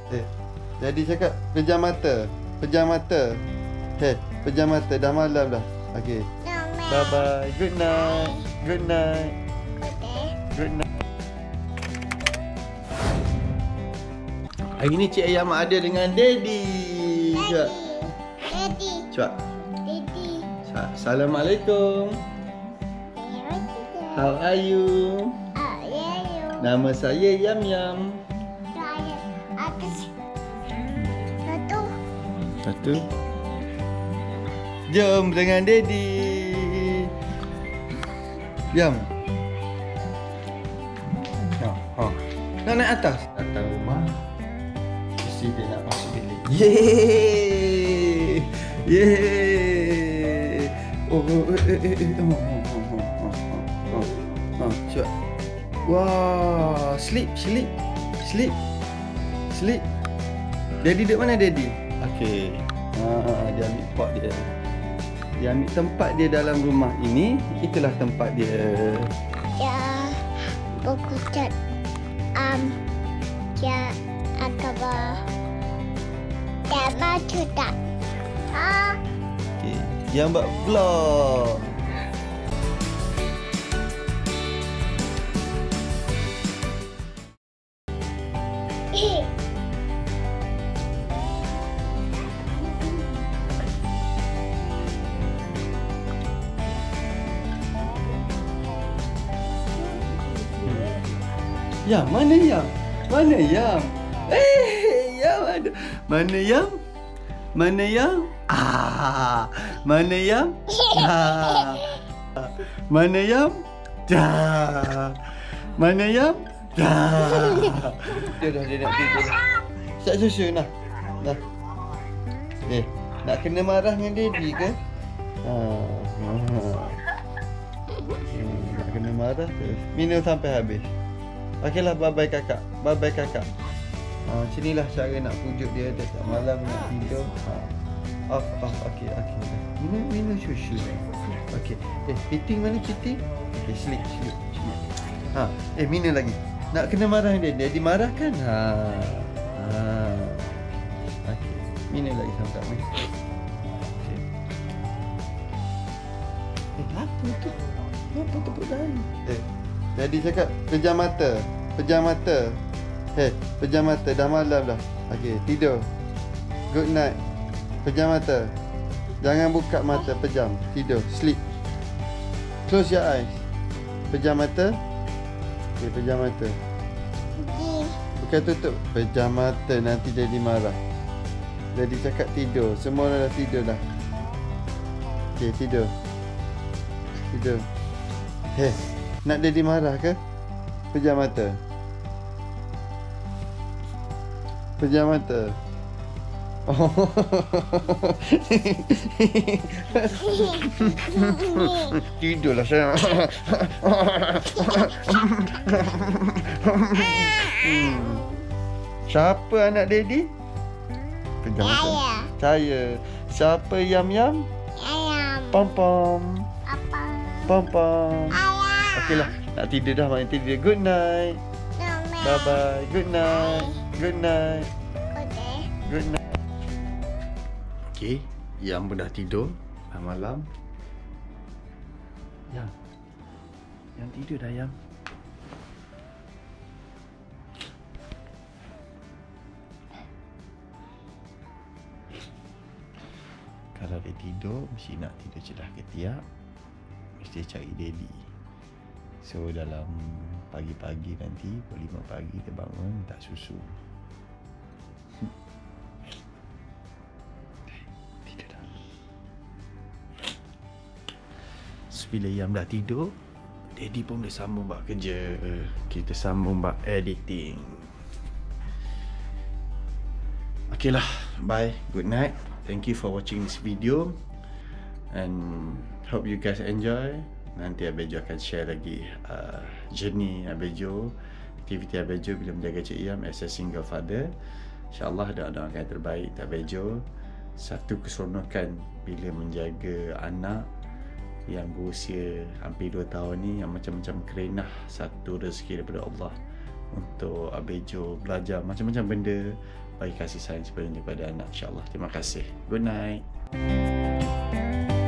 Jadi cakap pejam mata. Pejam mata. Pejam mata. Dah malam dah. Okey. Bye bye. Good night. Good night. Good night. Hari ni Cik Ayam ada dengan Daddy. Daddy. Cuak. Daddy. Assalamualaikum. How are you? Nama saya Yam Yam. Satu. Jom dengan Daddy. Yam. Nak naik atas? Atas rumah. Mesti dia nak masuk bilik. Yeay. Yeay. Cuba. Wah, sleep. Daddy duduk mana Daddy? Okey. Dia ambil pot dia. Dia ambil tempat dia dalam rumah ini. Itulah tempat dia. Ya, buku cat. Ya, akaba. Ya, baju tak. Okey. Yang buat vlog. Yam, mana Yam? Mana Yam? Yam ada. Mana Yam? Mana Yam? Mana Yam? Mana Yam? Mana Yam? Dia dah nak tidur. Sak susu nah. Dah. Nak kena marah dengan Daddy ke? Nak kena marah terus. Minum sampai habis. Okeylah, bye-bye kakak. Bye-bye kakak. Macam inilah cara nak pujuk dia. Dia tak malam nak tidur. Off. Okey. Minum susu. Okey. Piting mana piting? Okey, sleep. Minum lagi. Nak kena marah dia. Dia dimarahkan. Okey. Minum lagi sampai habis. Okey. Apa tu? Apa tepuk dahi? Jadi cakap pejam mata. Pejam mata. Pejam mata. Dah malam dah. Okey, tidur. Good night. Pejam mata. Jangan buka mata, pejam. Tidur. Sleep. Close your eyes. Pejam mata. Okey, pejam mata. Bukan tutup. Pejam mata, nanti jadi marah. Jadi cakap tidur. Semua orang dah tidur dah. Okey, tidur. Tidur. Nak Daddy marah ke? Pejam mata. Pejam mata. Tidurlah sayang. Siapa anak Daddy? Pejam mata. Saya. Siapa Yam Yam? Pom. Okeylah, nak tidur dah, main tidur. Good night. Bye bye. Good night. Good night. Good night. Okey, Yam pun dah tidur. Dah malam. Yam tidur dah Yam. Kalau dia tidur, mesti nak tidur celah ketiak. Mesti cari Daddy. So dalam pagi-pagi nanti pukul 5 pagi dia bangun tak susu. Tidur dah. So, bila Yam dah tidur, Daddy pun boleh sambung buat kerja. Kita sambung buat editing. Okeylah, bye. Good night. Thank you for watching this video. And hope you guys enjoy. Nanti Abejo akan share lagi journey Abejo, aktiviti Abejo bila menjaga Cik Yam as a single father. InsyaAllah doa-doakan yang terbaik Abejo. Satu keseronokan bila menjaga anak yang berusia hampir 2 tahun ni, yang macam-macam kerenah. Satu rezeki daripada Allah untuk Abejo belajar macam-macam benda, bagi kasih sayang sepenuhnya kepada anak, insya-Allah. Terima kasih. Good night.